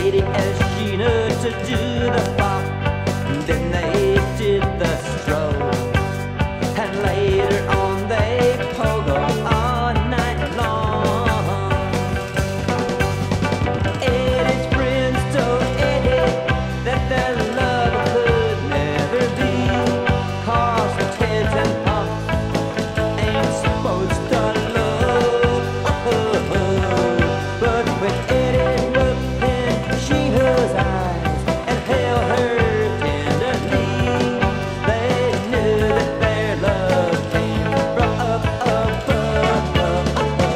Eddie and Sheena to do the pop. Then they did the stroll, and later on they pogo all night long. Eddie's friends told Eddie that their love could never be, 'cause Ted's and Pops ain't supposed to love. But when Eddie looked in Sheena's eyes and held her tenderly, they knew that their love came from up above.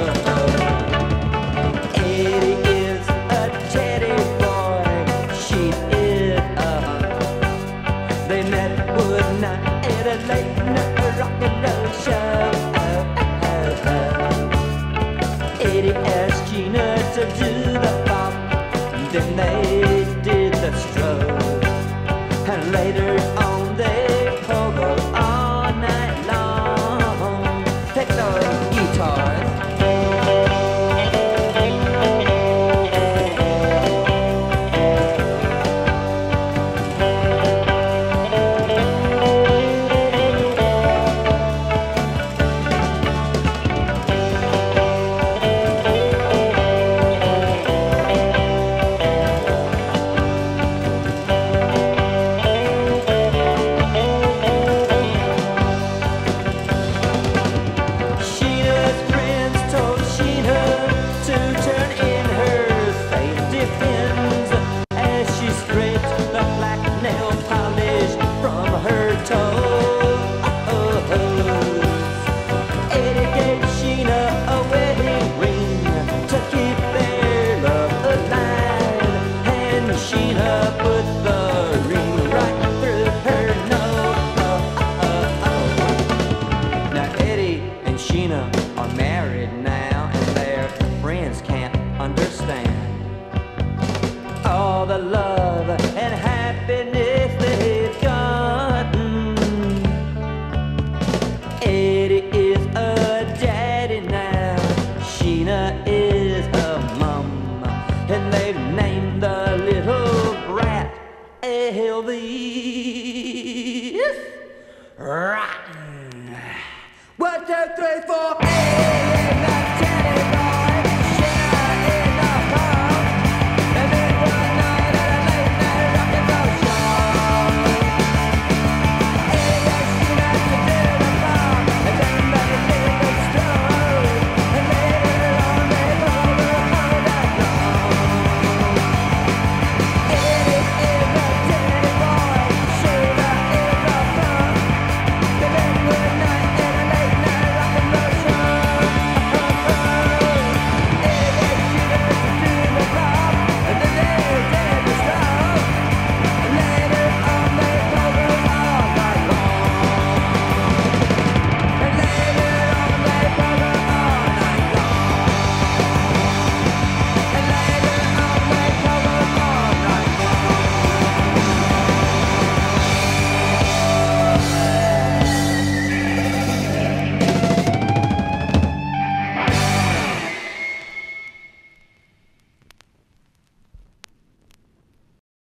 Eddie is a teddy boy, she is a hunk. They met one night at a late night rock and roll show. Eddie asked Sheena to do the pop, then they did the stroll, and later on they pogo all night long. Take those guitars. Sheena's friends told Sheena to turn in her safety pins as she scraped the black nail polish from her toes. Eddie gave Sheena a wedding ring to keep their love alive, and Sheena put the ring right through her nose. Now Eddie and Sheena are married now, and their friends can't understand all the love and happiness they've gotten. Eddie is a daddy now, Sheena is a mom, and they've named the little brat Elvis. Rotten. 1, 2, 3, 4.